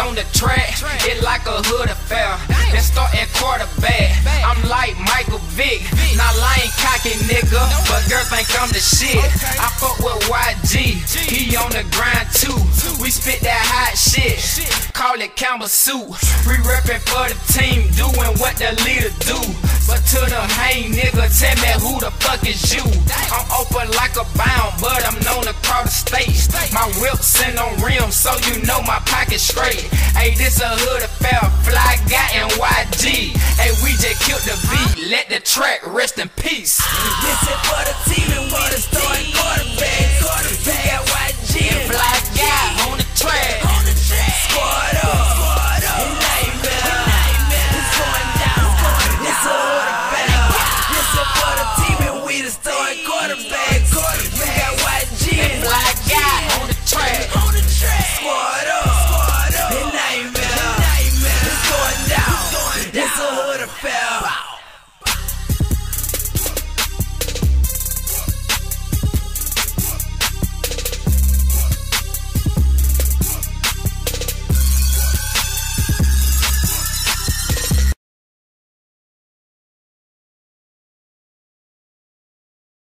on the track, it like a hood affair. Then start at quarterback, I'm like Michael Vick. Not lying cocky nigga, but girl think I'm the shit. I fuck with YG, he on the grind too. We spit that hot shit, call it Campbell soup. We reppin' for the team, doing what the leader do. But to them hey nigga, tell me who the fuck is you? I'm open like a bound, but I'm known across the state. My whip sitting on rims, so you know my pocket straight. Hey, this a hood affair, Fly Guy and YG. Hey, we just killed the beat, let the track rest in peace. This is for the team and we the starting quarterback.